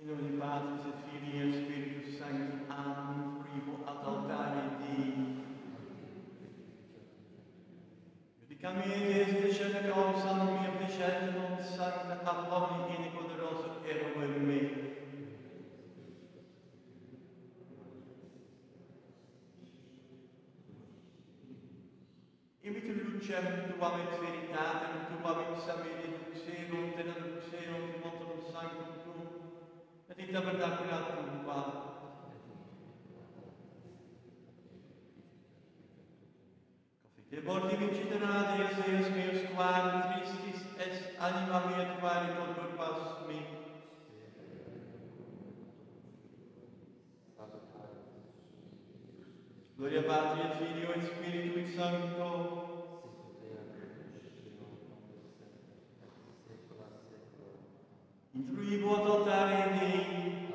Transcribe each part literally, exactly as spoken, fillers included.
In nome di Patris et Filii et Spiritus Sancti. Amen. Primo ad altare Dei. Judicam Deus decende causam mia decende non sancta ab omni in poderoso ero in me. Imite lucem tuam et veritatem tuam examine duxerum te duxerum timotum sanctum tuum et in tabernaculatum tua. Confite morti vincitera Deus Deus meus quare tristis est anima mea quare conturpas me. Gloria Patri et Filio et Spiritui Sancto. Intruibo ad altare Dei.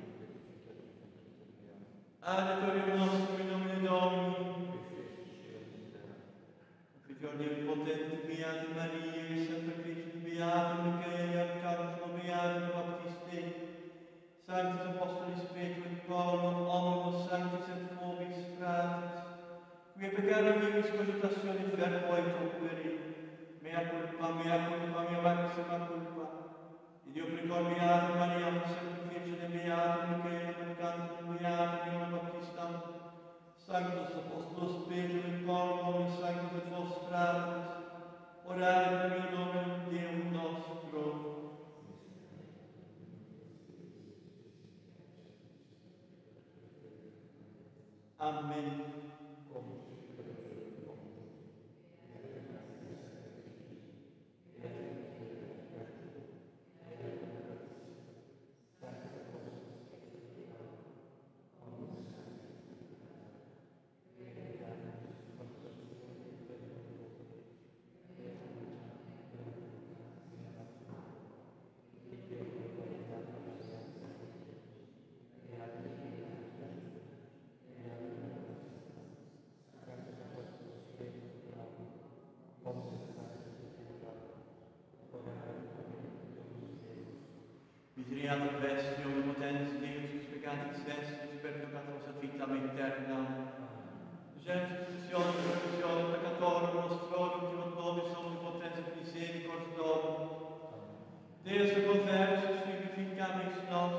Adetorium nostrum in nomine Domini. Figlioli potenti beati Maria, sempre Virgine beati Michele, Arcangelo beati Baptiste, Sanctis Apostolis Petro et Paolo, omnibus sanctis et vobis fratres, qui peccarum vivis cogitatione fermo et operi, mea culpa, mea culpa, mea maxima culpa. Dio precordiate Maria, sempre Virgine beata Michele, Arcangelo beata Leone Baptista, Sanctus Apostolos Petro et Paolo, Sanctus et vos fratres, orare per il nome di Deum nostro. Amen. Miseriatur vestri omnipotens Deus peccatis vestris perdocatus ad vitam aeterna. Gentis missione remission peccatorum nostrorum timot nobis omnipotens et misericordiarum. Deus conversus vivificamis nos.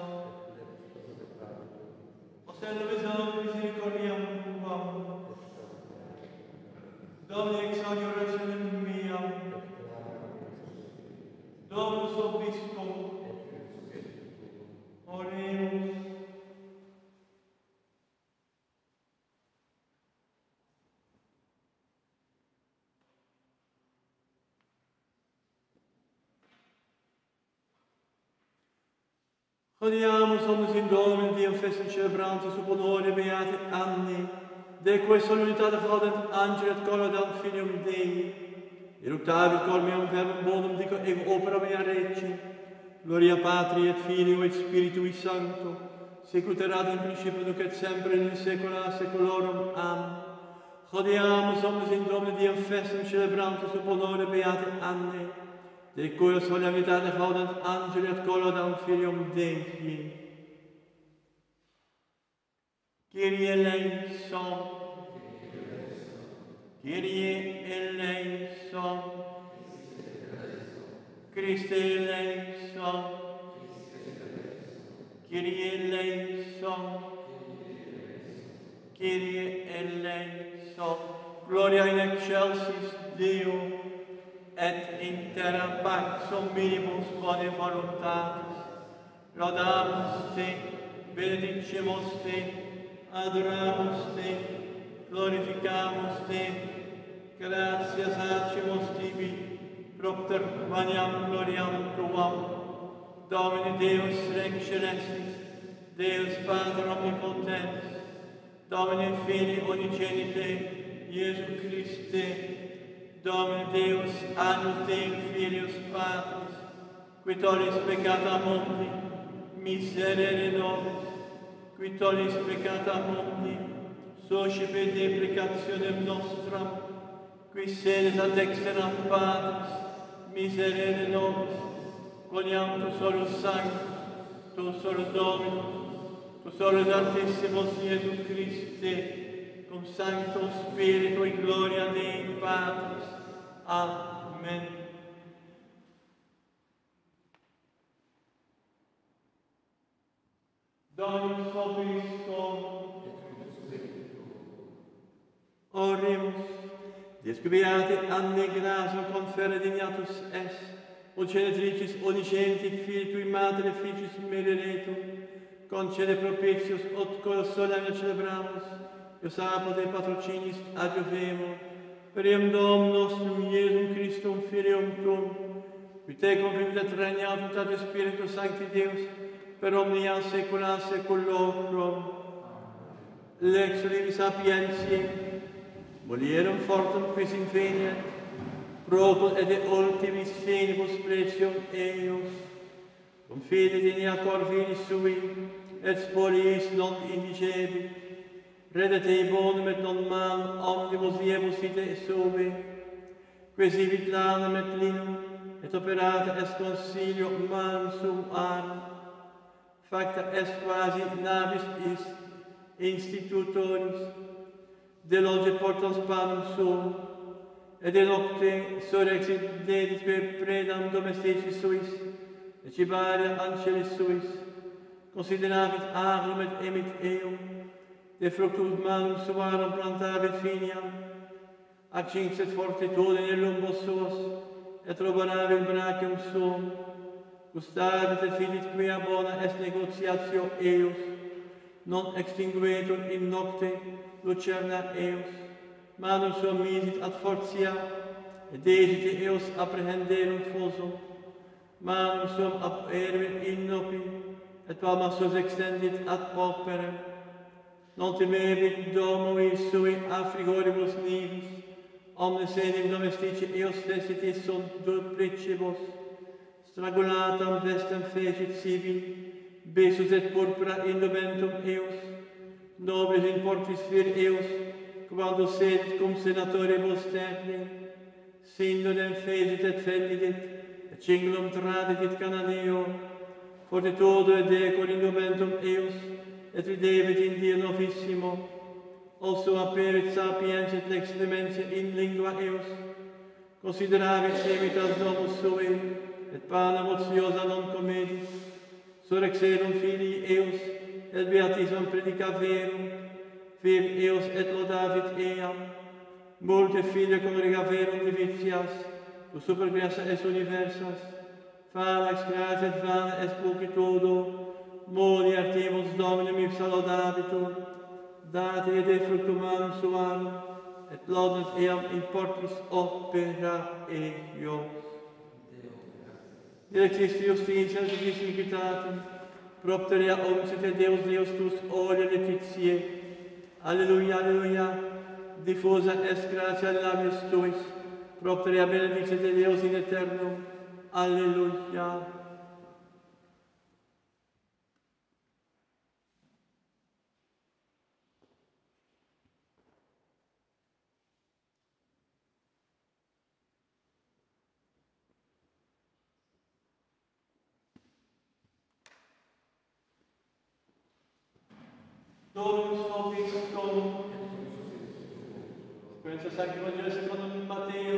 Ostello visum misericordiam tuam. Domini exaudi orationem meam. Dominus vobiscum. Oremus. Odiamus omnes in Domine Deum festum celebrantes sub honore beati anni, de quae solunitate gaudent angeli et collodant filium Dei. Eructavit cor meum verbum bonum dico ego opera mea reci. Gloria Patri et Filio et Spiritui Sancto, sicut erat in principio nunc et semper in saecula saeculorum. Amen. Gaudeamus omnes in Domine Deum festum celebrantes sub honore beati anni, de quae solemnitate gaudent angeli et collodant filium Dei. Kyrie eleison. Kyrie eleison. Christe eleison. Kyrie eleison. Kyrie eleison. Gloria in excelsis Deo, et in terra pax omnibus bone voluntatis. Laudamus te, benedicimus te, adoramus te, glorificamus te, gratias acimus tibi, propter vaniam gloriam tuam. Domine Deus Rex Celestis, Deus Pater Omnipotens, Domine Filii Unigenite, Iesu Christe, Domine Deus Annus Dei Filius Patris, qui tollis peccata mundi, miserere nobis, qui tollis peccata mundi, socipe deprecationem nostram, qui sedes ad exteram Patris, miserere nobis, coniam tu solus sanctus, tu solus Dominus, tu solus Altissimos Iesus Christe, cum Sancto Spiritu in gloria Dei Patris. Amen. Dominus vobiscum. Oremus. Dies beate anne gratiam confere dignatus es, o genetricis unigeniti Filii Tui Mater et Filicis Mileretum, concede propitius ut cos solemne celebramus, Ius apode patrocinis adjuvemur, per iam Domum nostrum Iesum Christum Filium Tuum, qui tecum vivit et regnat ut ad Spiritus Sancti Deus, per omnia saecula saeculorum. Lex Livi Sapientiae, mulierum fortum quis inveniat, propul et de ultimis senibus precium eius, cum fide dignator Filii Sui, et spoliis non indigebit, redet ei bonum et non malum omnibus diebus vitae subi, quasi vit lanum et linum, et operata est consilio malum sum arum, facta est quasi navis is institutoris, de longe portans panum suum, et de nocte surrexit deditque predam domesticis suis, et cibaria ancelis suis, consideravit agrum et emit eum, de fructus malum suarum plantavit finiam, accincet fortitudine in lumbos suos, et roboravit brachium suum, gustavit et fidit quia bona est negotiatio eius, non extinguetur in nocte lucerna eius, manum suam misit ad fortia, et degite eius apprehenderunt fosum, manum suam apervit innopi, et palma suos extendit ad pauperem, non temebit domui sui a frigoribus nivis, omnes enim domestici eius fecitis sunt duplicibus, stragulatam vestem fecit sibi, besus et purpura indumentum eius, nobis in portis vir eius, quando sedit cum senatoribus templi, sindodem fecit et fellidit, et cingulum traditit Cananeo, fortitudo et decor indumentum eius, et videbit in die novissimo, also aperit sapiens et lex clementia in lingua eius, consideravit semitas domus sui, et panem ociosa non comedit, surrexerum filii eius, et beatismum predicaverum, vir eius et lodavit eam, multe filia congregaverum divitias, tu super gratia es universas, falax gratia et vana est pulchitudo, modi artemus Dominum ipsa laudabitur, date ede fructum manum suarum, et laudat eam in portis opera eius. Dilectis Justinus et iniquitatem, propterea omsit et Deus Deus tus olia letitiae. Alleluia, alleluia, diffusa est gratia in labios tuis, propterea benedicit et Deus in aeternum. Alleluia. Dominus vobiscum. Pensa Sancti Vangelo secondo Matteo.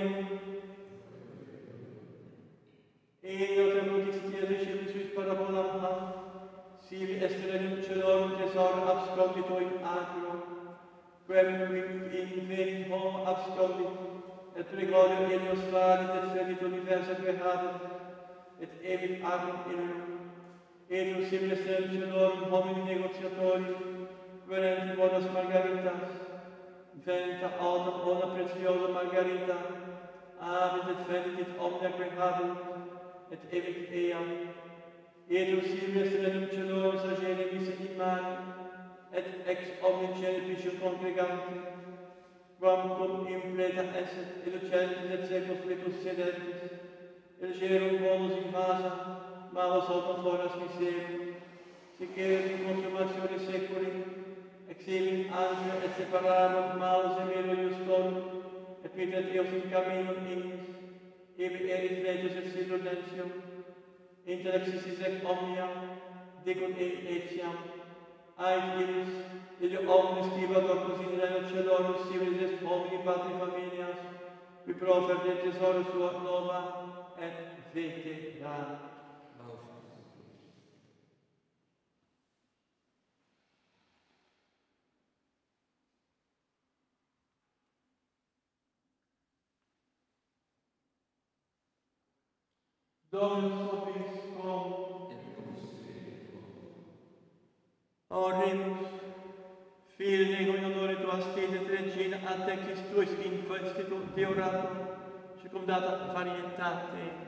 Eo te nudistia disciplis suis parabolam a, sivi est regnum celorum tesoro abscondito in agro, quem qui in venit homo abscondit, et pregorio Elios valit et fedit universa que habet, et evit agrum illum. Eo sivi est regnum celorum homini negotiatori, querenti bonas margaritas, venta autem bona preciosa margarita, avit et fedit omnia que habit, et evit eam. Etum sibi est regnum celorum sagere visse in mani, et ex omni cenepicium congregante, quam cum impleta esset, elucentis et secus flecus sedentis, elgerum bonus in vasa, malus autem foras miserum, sicerum in consumatione seculi, exilin angelo et separarum malus emiro iustorum, et mittet eos in caminum ignis, ibi eri fletus et siludentium, intelexis et omnia, dicunt etiam, ait illis, ille omnes tiba docus in reino celorum civilis est homini patri familias, qui profert et tesoro sua nova, et vetera. Dominus vobiscum, oremus, Fili ego in honore tua stile regina, a te quis tuis info institut deoratum, circumdata varietate.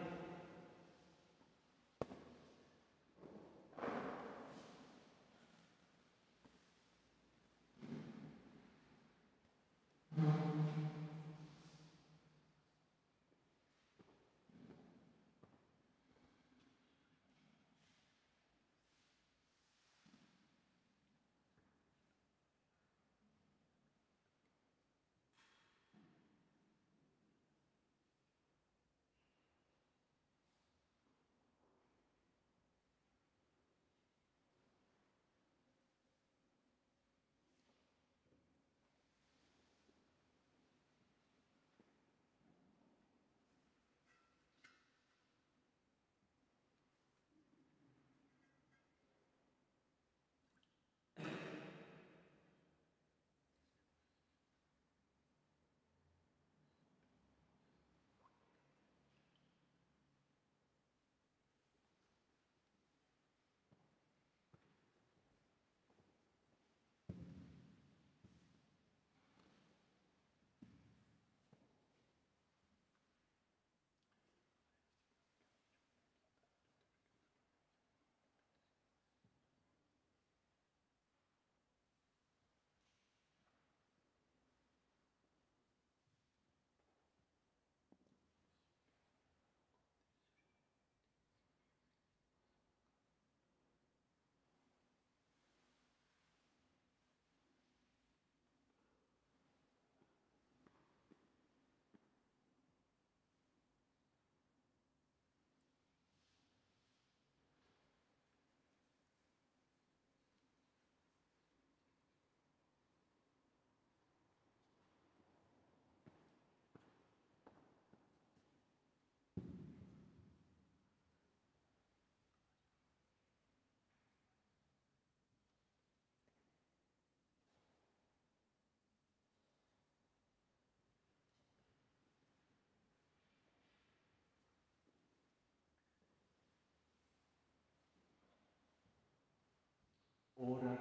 Ora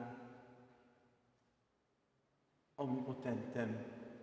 omnipotentem,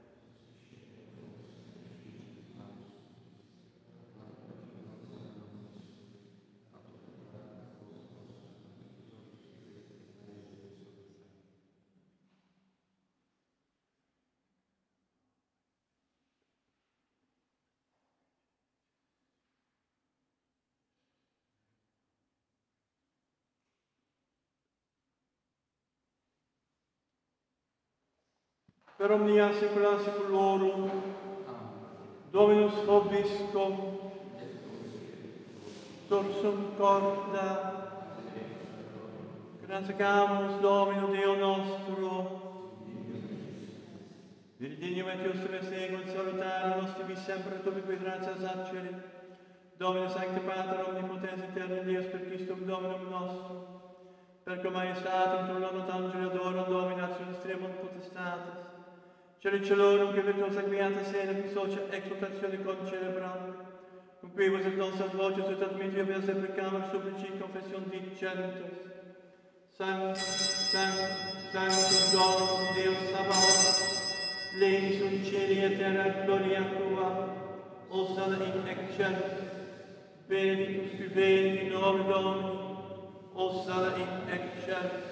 per omnia saecula saeculorum, Dominus vobiscum, sursum corda, gratiacamus Domino Deo nostro, Virginium et justum est ego et salutare nostri sempre tu qui gratias accere, Domine Sancte Pater omnipotens aeterni Deus per Christum Dominum nostrum, per cum maestatem trulonat angeli adoram Domine ad extremum potestatis, Celi celorum que virtuosa creata sede qui socia exultatione concelebrant, cum quibus et nostras voces ut admittio vers et precamer supplici confession dicentus. Sanctus, Sanctus, Sanctus Dominus Deus Sabaoth, Legis un cieli et terra gloria tua, Hosanna in excelsis, benedictus qui venit in nome Domini, Hosanna in excelsis.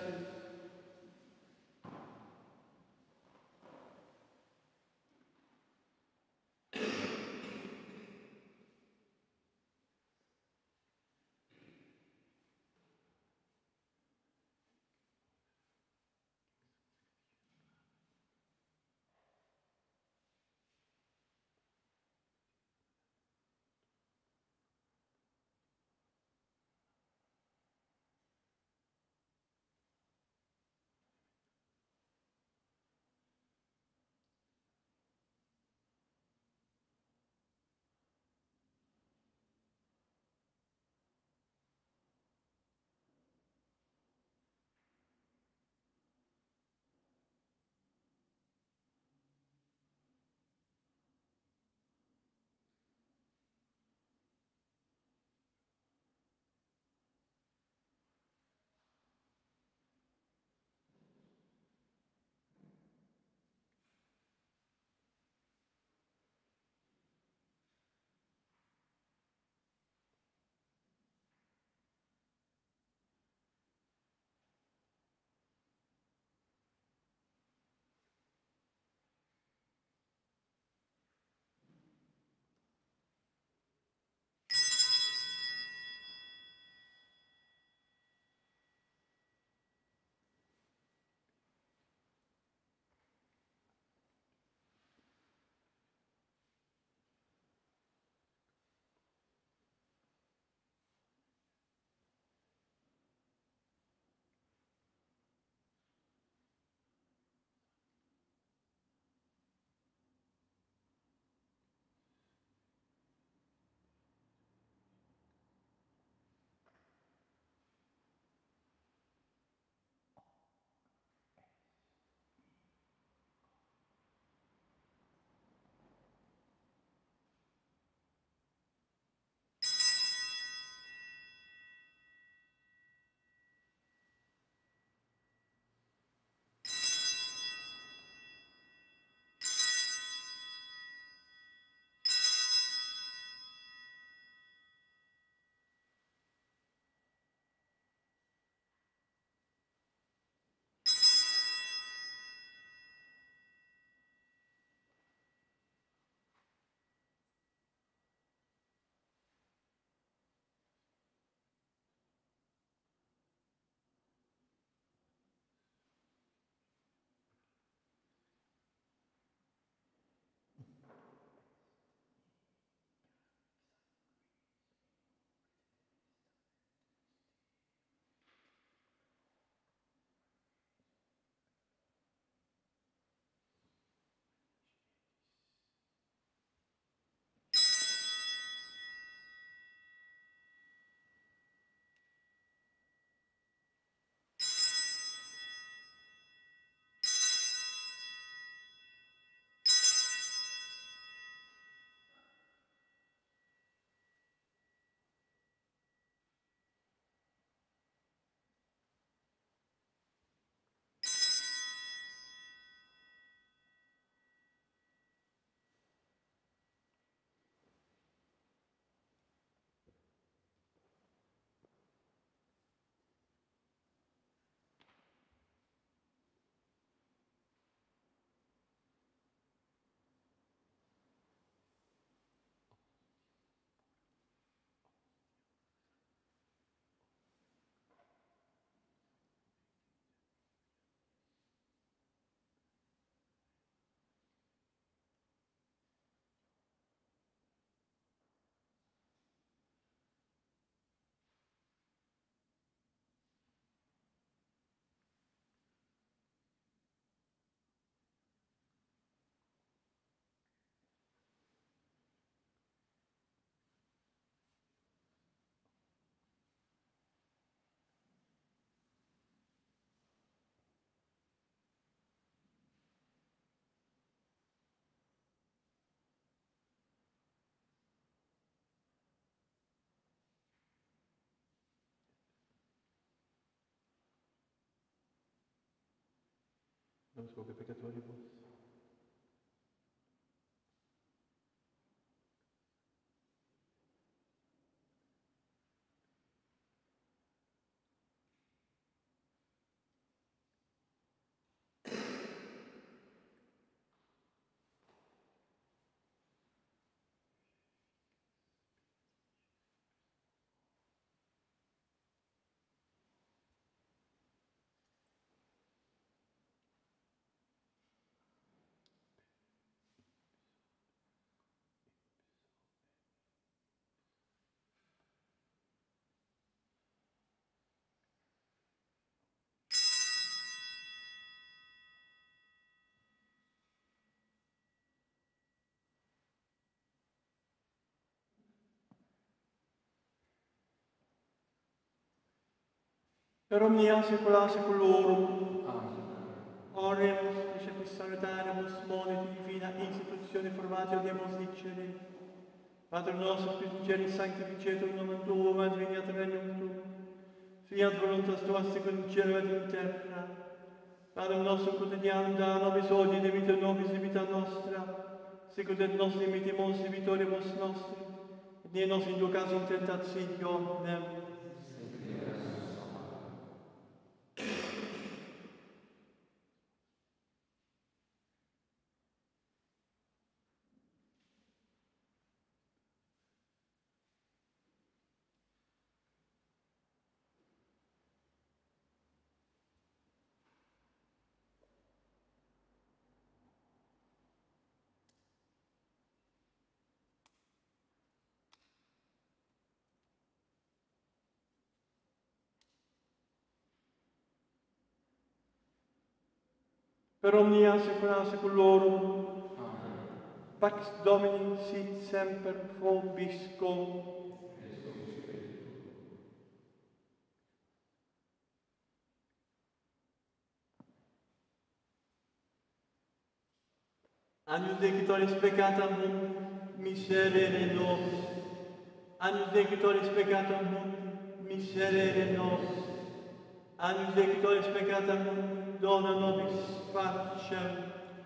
Nobis hoc peccatoribus. Per omnia saecula saeculorum. Amen. Oremus, dicepis salutaremus, moniti divina institutione formati odiamos dicere. Pater nostro, qui sugeris sanctificetur nomen tuum, adveniat regnum tuum. Fiat voluntas tua secundum in cielo et in terra. Pater nostrum quotidianum da nobis hodie, dimitte nobis debita nostra, secundum et nos dimittimus debitoribus nostri, et nie nos inducas in tentationem, per omnia saecula saeculorum. Amen. Pax Domini sit semper vobiscum. Agnus Dei qui tollis peccatam mundi, miserere nobis. Agnus Dei qui tollis peccatam mundi, miserere nobis. Agnus Dei qui tollis peccatam mundi, dona nobis pacem.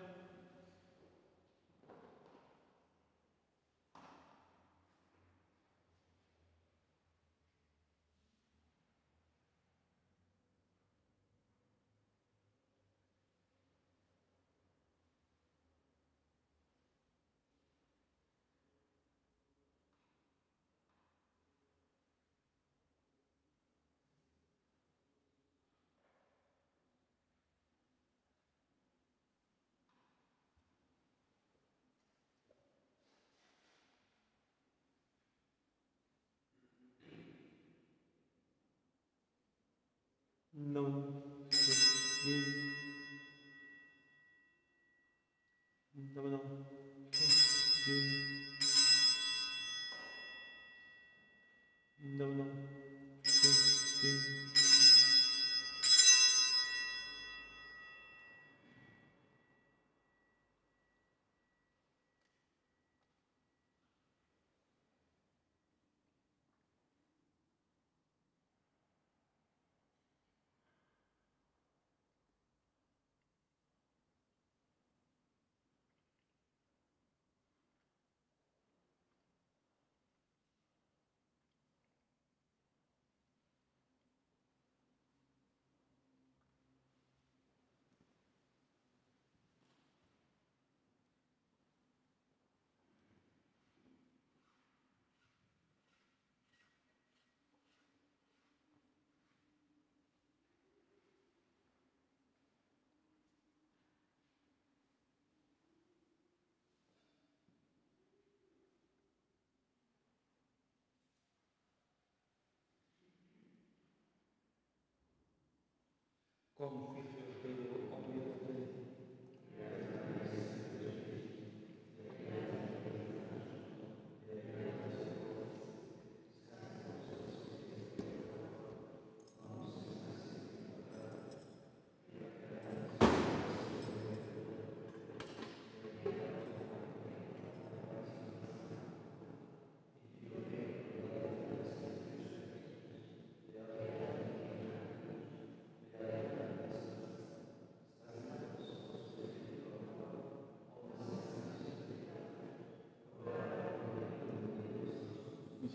Non mi no no no no Confidio Deo omnipotente.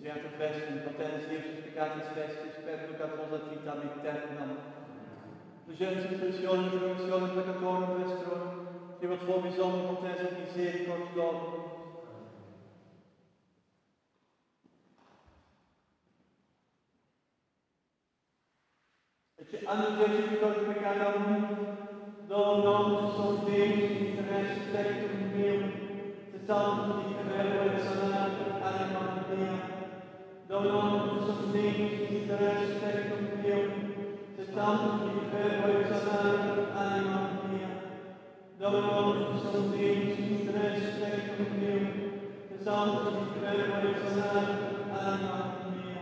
Beato festum, potens Iesus peccatis festis, perducat vos ad vitam aeternam. Lucentis Christione, promissione peccatorum vestrum, Divat vobis omnipotens et misericordiae Dominus. Et anno Dei peccatum, Dominum sus Deus interesse tectum meum, et tantum differere sanatum animam mea. Dominum sus Deus interesse tectum meum, et tantum differere sanatum animam mea. Dominum sus Deus interesse tectum meum, et tantum differere sanatum animam mea.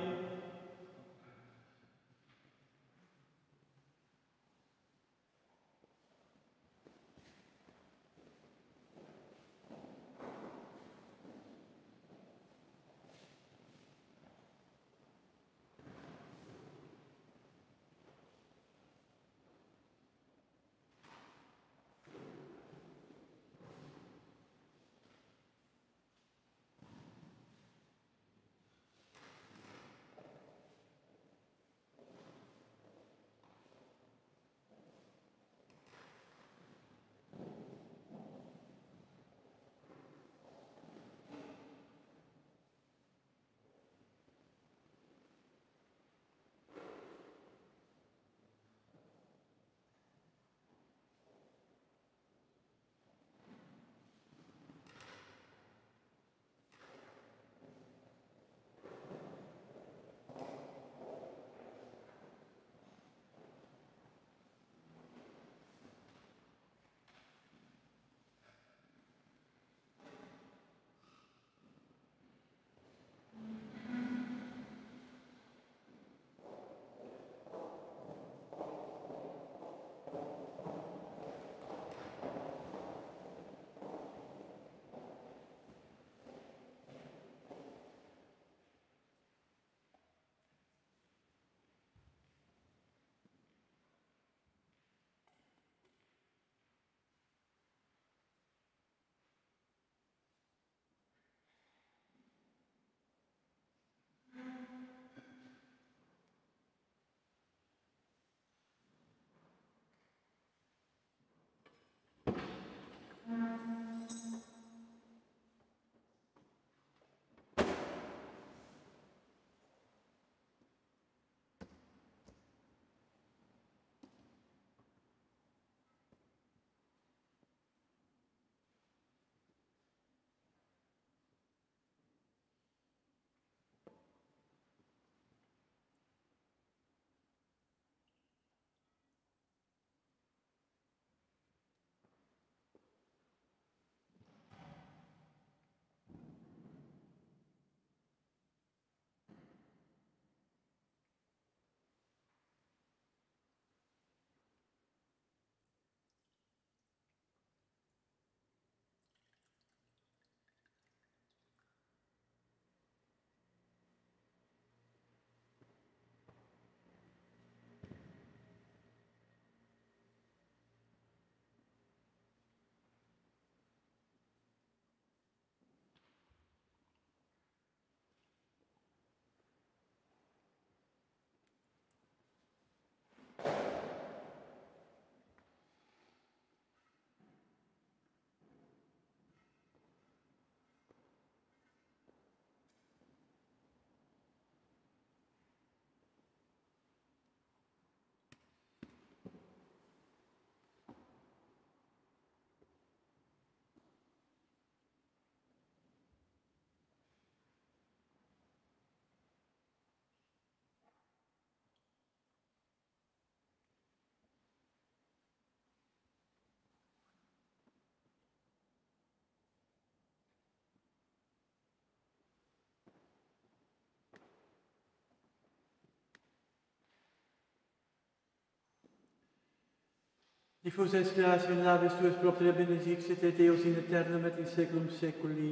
Diffusa inspirationem in labis tuis propria benedixit et Deus in aeternum et in saeculum saeculi.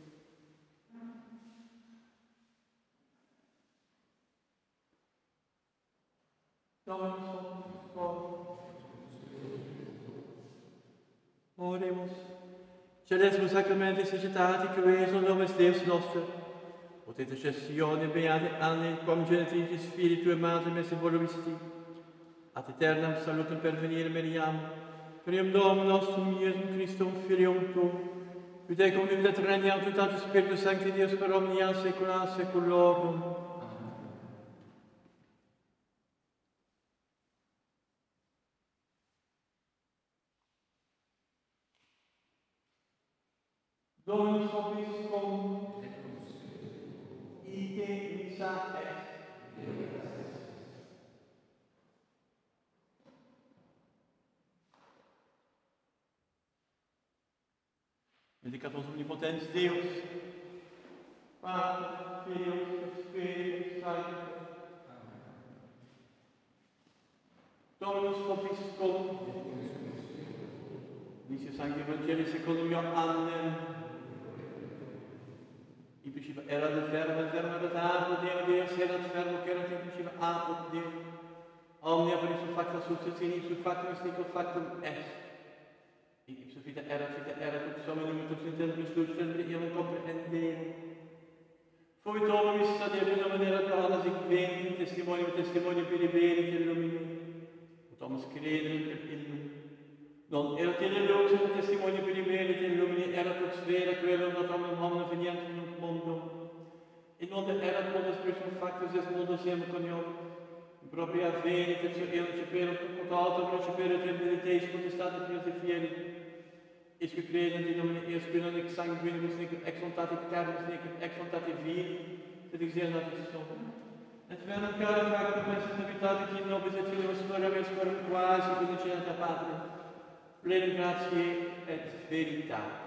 Dominus vobis. Oremus. Celesmus sacramentis societati, que Iesus nomes Deus nostro, ut Tot intercessione beate anni, quam genitrice spiritu e madre messe voluisti, ad aeternam salutem pervenire meriam, prium Domum nostrum Iesum Christum filium tuum, ut ecum vivit et regnat mutatis Spiritus Sancti Deus per omnia saecula saeculorum. Dominus vobiscum, ite missa est. Benedicatus omnipotens Deus, Pater, Filius, et Spiritus Sanctus. Dominus vobiscum, dice Sancti Evangelii secundum Ioannem, in principio erat il verbo, il verbo erat apud Deo, Deus erat verbo, che erat in principio apud Deo. Omnia per ipsum facta subsist, in ipsum factum est, nihil factum est. In ipsum vita erat, vita erat, ut hominum, ut intelligis dulcis, et iam comprehendere. Fuit omnis ad eum erat parola sic venit, testimonium, testimonium peribere, et illumine. Ut homus crederent per illum. Non erat in lux, et testimonium peribere, et illumine, erat ut sfera, quelum dat omnem hominum veniant in nunc mundo. In onde erat modus prisum factus est mundus eum conium. In propria venit, et so eum cepero, ut autem recepere trembiliteis potestate fios et fieri. Isque credent in nomine Iesum, non ex sanguinibus, nec ex voluntate carnis, nec ex voluntate viri, sed ex natus sum. Et venam cara factum est habitate qui nobis et filius spera mes per quasi condicionata patria. Plenum gratiae et veritatis.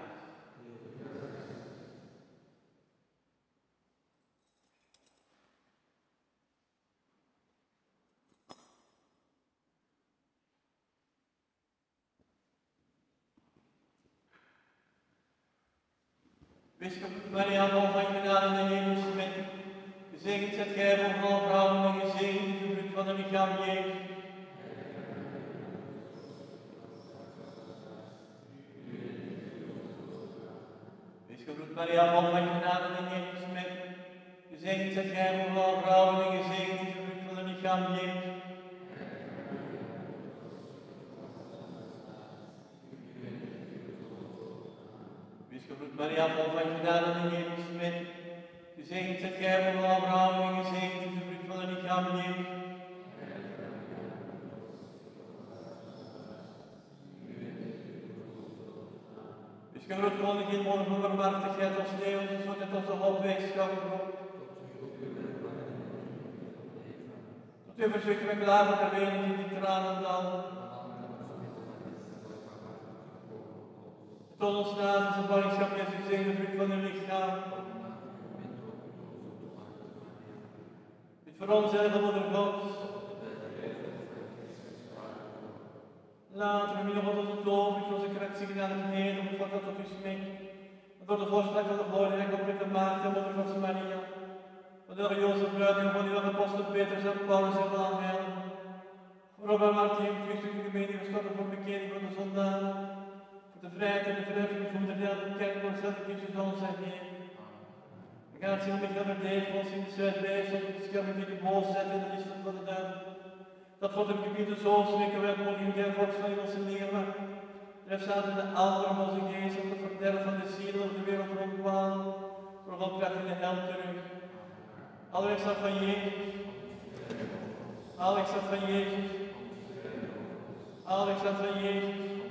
Bisschop Maria van van genade in de hemelse gemeente, gezegend zijt gij boven alle vrouwen en gezegend is de vrucht van de lichaam Jezus. Bisschop Maria van van genade in de hemelse gemeente, gezegend zijt gij boven alle vrouwen en gezegend is de vrucht van de lichaam Jezus. Maria vol van genade en de hemelse gemeente, gezegend zijt gij boven alle vrouwen en gezegend is de vrucht van het lichaam Jezus. Dus gegroet koningin, moeder van barmhartigheid, ons leven, ons zoet en onze hoop weeschap. Tot u verzoeken we klagen ter wereld in die tranen dan. Tot ons naast is de ballingschap en gezegd de vrucht van uw lichaam. Bid voor ons, heilige moeder Gods. Laten we midden van onze dood, met onze kracht zich naar het neer, om het wat dat tot u smeekt. En door de voorspraak van de Glorie en complete Maagd, de moeder Gods Maria. Van de Jozef Bruiding, van uw apostel Petrus en Paulus en van Angel. Voor Robert Martin, christelijke gemeente, gestorven voor bekering van de zondagen. De vrijheid en de verheffing van de deel van de kerk wordt zelf Christus van ons Heer. We gaan het zien om ik dat verdedigen ons in de zuid wijs, op de schermen die de boos zetten in de listen van de duivel. Dat God hem gebieden zo schrikken wij mogen der volks van onze leermaar. Tref zaten de ander om onze geest op het verderf van de zielen op de wereld rondwalen. Voor God krijgt in de hel terug. Allereerst dat van Jezus. Allereerst dat van Jezus. Allereerst dat van Jezus.